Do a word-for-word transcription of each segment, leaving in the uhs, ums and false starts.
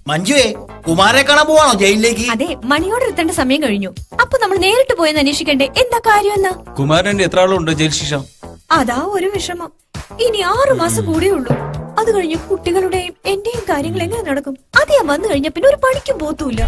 മഞ്ജുവേ, കുമാരെ കാണാൻ പോവാണോ ജയിലിലേക്ക്? അതെ, മണിയോട് എത്തേണ്ട സമയം കഴിഞ്ഞു. അപ്പൊ നമ്മൾ നേരിട്ട് പോയെന്ന് അന്വേഷിക്കണ്ടേ എന്താ കാര്യമെന്ന്? കുമാരന്റെ എത്ര ആളുണ്ട് ജയിൽ ശിക്ഷ? അതാ ഒരു വിഷമം. ഇനി ആറു മാസം കൂടെ ഉള്ളൂ. അത് കഴിഞ്ഞ് കുട്ടികളുടെയും എന്റെയും കാര്യങ്ങൾ എങ്ങനെ നടക്കും? അത് ഞാൻ വന്നു കഴിഞ്ഞ പിന്നെ ഒരു പണിക്കും പോത്തൂല്ല.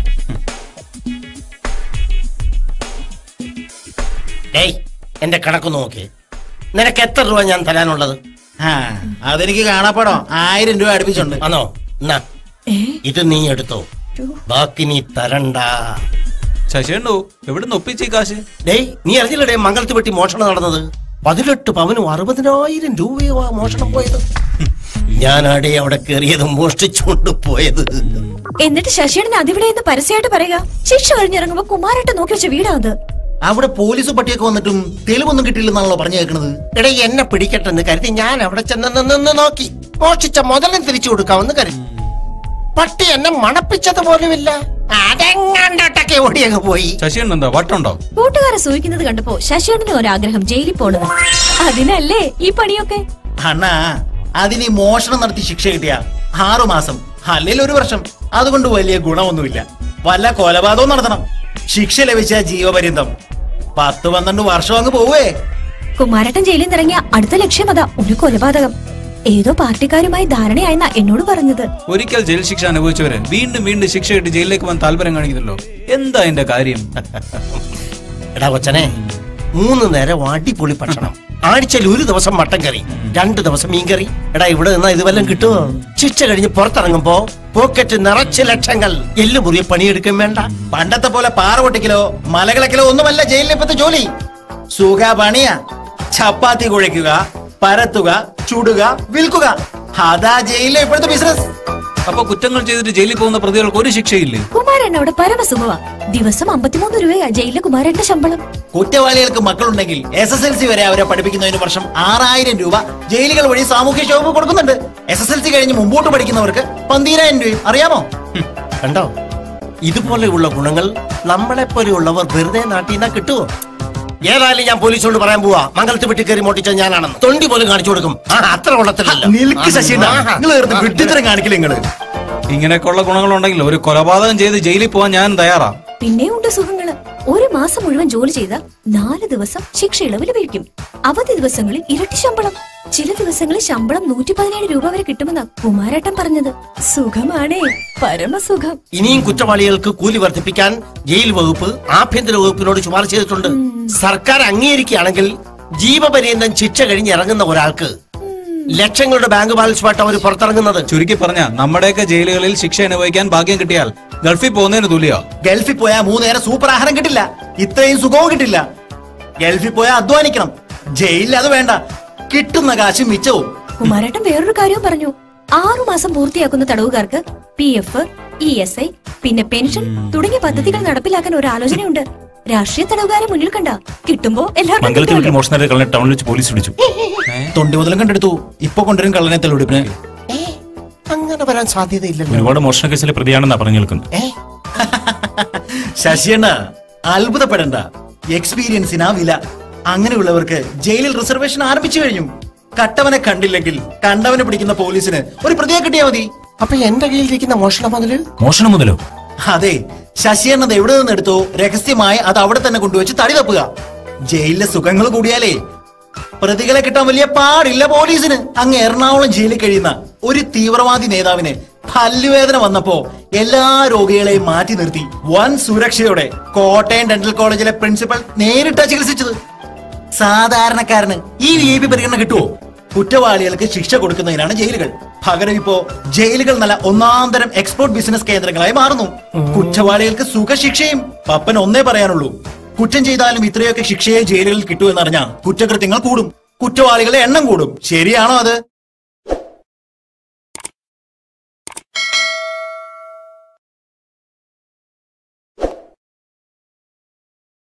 ഏയ്, എന്റെ കണക്ക് നോക്കി. നിനക്ക് എത്ര രൂപ ഞാൻ തരാനുള്ളത്? അതെനിക്ക് കാണാപ്പാടോ ആയിരം രൂപ അടുപ്പിച്ചുണ്ട്. ആണോ? എന്നാ ഇത് നീ എടുത്തോ, ബാക്കി നീ തരണ്ട. ശശിയുണ്ടോ എവിടുന്ന് ഒപ്പിച്ചേ കാശ്? ഡേയ്, നീ അറിഞ്ഞില്ലടേ മംഗലത്ത് വെട്ടി മോഷണം നടന്നത്? പതിനെട്ട് പവനും അറുപതിനായിരം രൂപയോ ആ മോഷണം പോയത്. ഞാനാടേ അവിടെ കയറിയത് മോഷ്ടിച്ചുകൊണ്ട് പോയത്. എന്നിട്ട് ശശിയണ്ണൻ അതിവിടെ പരസ്യമായിട്ട് പറയുക ശിക്ഷ കഴിഞ്ഞിറങ്ങുമ്പോ കുമാരേട്ടൻ നോക്കി വെച്ച വീടാ അത്. അവിടെ പോലീസ് പട്ടിയൊക്കെ വന്നിട്ടും തെളിവൊന്നും കിട്ടിയില്ലെന്നാണല്ലോ പറഞ്ഞു കേൾക്കുന്നത്. എടേ, എന്നെ പിടിക്കട്ടെന്ന് കരുതി ഞാൻ അവിടെ ചെന്ന് നിന്ന് നോക്കി. മോഷിച്ച മുതലും തിരിച്ചു കൊടുക്കാമെന്ന് കരുതി. പട്ടി എന്നെ മണപ്പിച്ചത് പോലുമില്ല. അതെങ്ങാണ്ടൊക്കെ ഓടിയങ്ങ് പോയി. ശശിയണ്ണൻ എന്താ വട്ടുണ്ടോ? കൂട്ടുകാരെ സൂഹിക്കുന്നത് കണ്ടപ്പോ ശശിയണ്ണന് ഒരാഗ്രഹം ജയിലിൽ പോണത്. അതിനല്ലേ ഈ പണിയൊക്കെ. അണ്ണാ, അതിന് മോഷണം നടത്തി ശിക്ഷ കിട്ടിയ ആറു മാസം അല്ലെങ്കിൽ ഒരു വർഷം, അതുകൊണ്ട് വലിയ ഗുണമൊന്നുമില്ല. വല്ല കൊലപാതകവും നടത്തണം. ശിക്ഷ ലഭിച്ച ജീവപര്യന്തം. പത്ത് പന്ത്രണ്ട് വർഷം അങ്ങ് പോവേ. കുമാരേട്ടൻ ജയിലിൽ നിന്ന് ഇറങ്ങിയ അടുത്ത ലക്ഷ്യം അതാ, ഒരു കൊലപാതകം. ഏതോ പാർട്ടിക്കാരുമായി ധാരണയായെന്നാ എന്നോട് പറഞ്ഞത്. ഒരിക്കൽ ജയിൽ ശിക്ഷ അനുഭവിച്ചവരെ വീണ്ടും വീണ്ടും ശിക്ഷ കിട്ടി ജയിലിലേക്ക് വന്ന് താല്പര്യം കാണിക്കുന്നല്ലോ. എന്താ എന്റെ കാര്യം? എടാ കൊച്ചനെ, മൂന്ന് നേരം അടിപൊളി ഭക്ഷണം, ആഴ്ചയിൽ ഒരു ദിവസം മട്ടൻ കറി, രണ്ടു ദിവസം മീൻകറി. എടാ, ഇവിടെ നിന്നാ ഇത് വല്ലതും കിട്ടുമോ? ശിക്ഷ കഴിഞ്ഞ് പുറത്തിറങ്ങുമ്പോ പോക്കറ്റ് നിറച്ച് ലക്ഷങ്ങൾ. എല്ലു മുറിയെ പണിയെടുക്കാൻ വേണ്ട. പണ്ടത്തെ പോലെ പാറ പൊട്ടിക്കലോ മലകളക്കിലോ ഒന്നുമല്ല ജയിലിലിപ്പത്തെ ജോലി. സുഖ പണിയ. ചപ്പാത്തി കുഴയ്ക്കുക, പരത്തുക, ചുടുക, വിൽക്കുക. അതാ ജയിലിലെ ഇപ്പോഴത്തെ ബിസിനസ്. അപ്പൊ കുറ്റങ്ങൾ ചെയ്തിട്ട് ജയിലിൽ പോകുന്ന പ്രതികൾക്ക് ഒരു ശിക്ഷയില്ലേ? കുമാരൻ അവിടെ പരമസുഖമാ. ദിവസം അമ്പത്തിമൂന്ന് രൂപയാ ജയിലിലെ കുമാരന്റെ ശമ്പളം. കുറ്റവാളികൾക്ക് മക്കളുണ്ടെങ്കിൽ എസ് എസ് എൽ സി വരെ അവരെ പഠിപ്പിക്കുന്നതിന് വർഷം ആറായിരം രൂപ ജയിലുകൾ വഴി സാമൂഹ്യ ക്ഷേമം കൊടുക്കുന്നുണ്ട്. എസ് എസ് എൽ സി കഴിഞ്ഞ് മുമ്പോട്ട് പഠിക്കുന്നവർക്ക് പന്തിരായിരം രൂപയും. അറിയാമോ? കണ്ടോ, ഇതുപോലെയുള്ള ഗുണങ്ങൾ നമ്മളെ പോലെയുള്ളവർ വെറുതെ നാട്ടിൽ നിന്നാ കിട്ടുമോ? ഏതായാലും ഞാൻ പോലീസോട് പറയാൻ പോവാ, മംഗലത്ത് വെട്ടി കയറി മോട്ടിച്ച ഞാനാണെന്ന്. തൊണ്ടി പോലും കാണിച്ചു കൊടുക്കും. അത്ര കൊള്ളത്തില്ലല്ലോ. കാണിക്കില്ല നിങ്ങള്. ഇങ്ങനെയൊക്കെയുള്ള ഗുണങ്ങളുണ്ടെങ്കിൽ ഒരു കൊലപാതകം ചെയ്ത് ജയിലിൽ പോവാൻ ഞാൻ തയ്യാറാ. പിന്നെ ഉണ്ട് സുഖങ്ങള്. ഒരു മാസം മുഴുവൻ ജോലി ചെയ്ത നാല് ദിവസം ശിക്ഷ ഇളവ് ലഭിക്കും. അവധി ദിവസങ്ങളിൽ ഇരട്ടി ശമ്പളം. ചില ദിവസങ്ങളിൽ ശമ്പളം നൂറ്റി പതിനേഴ് രൂപ വരെ കിട്ടുമെന്നാ കുമാരേട്ടൻ പറഞ്ഞത്. സുഖമാണേ, പരമസുഖം. ഇനിയും കുറ്റവാളികൾക്ക് കൂലി വർദ്ധിപ്പിക്കാൻ ജയിൽ വകുപ്പ് ആഭ്യന്തര വകുപ്പിനോട് ശുപാർശ ചെയ്തിട്ടുണ്ട്. സർക്കാർ അംഗീകരിക്കുകയാണെങ്കിൽ ജീവപര്യന്തം ശിക്ഷ കഴിഞ്ഞിറങ്ങുന്ന ഒരാൾക്ക് ലക്ഷങ്ങളുടെ ബാങ്ക് ബാലൻസുമായിട്ട് അവർ പുറത്തിറങ്ങുന്നത്. ചുരുക്കി പറഞ്ഞ നമ്മുടെയൊക്കെ ജയിലുകളിൽ ശിക്ഷ അനുഭവിക്കാൻ ഭാഗ്യം കിട്ടിയാൽ ഗൾഫിൽ പോകുന്നതിന് തുല്യ. ഗൾഫിൽ പോയാൽ മൂന്നേരം സൂപ്പർ ആഹാരം കിട്ടില്ല, ഇത്രയും സുഖവും കിട്ടില്ല. ഗൾഫിൽ പോയാൽ അധ്വാനിക്കണം. ജയിലിൽ അത് വേണ്ട, കിട്ടുന്ന കാശ് മിച്ചവും. കുമാരേട്ടൻ വേറൊരു കാര്യവും പറഞ്ഞു. ആറു മാസം പൂർത്തിയാക്കുന്ന തടവുകാർക്ക് P F, E S I, പിന്നെ പെൻഷൻ തുടങ്ങിയ പദ്ധതികൾ നടപ്പിലാക്കാൻ ഒരു ആലോചനയുണ്ട്. രാഷ്ട്രീയ തടവുകാരെ മുന്നിൽ കണ്ട കിട്ടുമ്പോ എല്ലാവരും മോഷണത്തെ ടൗണിൽ വെച്ച് പോലീസ് പിടിച്ചു. തൊണ്ടി മുതലും കണ്ടെടുത്തു. ഇപ്പൊ കൊണ്ടുവരും കള്ളനെ തെളിവെടുപ്പിന്. അങ്ങനെ വരാൻ സാധ്യതയില്ലല്ലോ. ഒരുപാട് മോഷണ കേസിലെ പ്രതിയാണെന്നാ പറഞ്ഞു നിൽക്കുന്നത്. ശശിയണ്ണ, അത്ഭുതപ്പെടണ്ട. എക്സ്പീരിയൻസിനാ വില. അങ്ങനെയുള്ളവർക്ക് ജയിലിൽ റിസർവേഷൻ ആരംഭിച്ചു കഴിഞ്ഞു. കട്ടവനെ കണ്ടില്ലെങ്കിൽ കണ്ടവനെ പിടിക്കുന്ന പോലീസിന് ഒരു പ്രതിയെ കിട്ടിയാ മതി. അപ്പൊ എന്റെ കയ്യിലിരിക്കുന്ന മോഷണ മുതല് മോഷണം മുതലോ? അതെ, ശശിയണ്ണത് എവിടെ നിന്ന് എടുത്തോ രഹസ്യമായി അത് അവിടെ തന്നെ കൊണ്ടുവച്ച് തടി തപ്പുക. ജയിലിലെ സുഖങ്ങൾ കൂടിയാലേ പ്രതികളെ കിട്ടാൻ വലിയ പാടില്ല പോലീസിന്. അങ്ങ് എറണാകുളം ജയിലിൽ കഴിയുന്ന ഒരു തീവ്രവാദി നേതാവിന് പല്ലുവേദന വന്നപ്പോ എല്ലാ രോഗികളെയും മാറ്റി നിർത്തി വൻ സുരക്ഷയോടെ കോട്ടയം ഡെന്റൽ കോളേജിലെ പ്രിൻസിപ്പൽ നേരിട്ടാ ചികിത്സിച്ചത്. സാധാരണക്കാരന് ഈ വി ഐ പി പരിഗണന കിട്ടുമോ? കുറ്റവാളികൾക്ക് ശിക്ഷ കൊടുക്കുന്നതിനാണ് ജയിലുകൾ. പകരം ഇപ്പോ ജയിലുകൾ നല്ല ഒന്നാം തരം എക്സ്പോർട്ട് ബിസിനസ് കേന്ദ്രങ്ങളായി മാറുന്നു. കുറ്റവാളികൾക്ക് സുഖശിക്ഷയും. പപ്പൻ ഒന്നേ പറയാനുള്ളൂ, കുറ്റം ചെയ്താലും ഇത്രയൊക്കെ ശിക്ഷയെ ജയിലുകളിൽ കിട്ടുമെന്നറിഞ്ഞാൽ കുറ്റകൃത്യങ്ങൾ കൂടും, കുറ്റവാളികളുടെ എണ്ണം കൂടും. ശരിയാണോ അത്?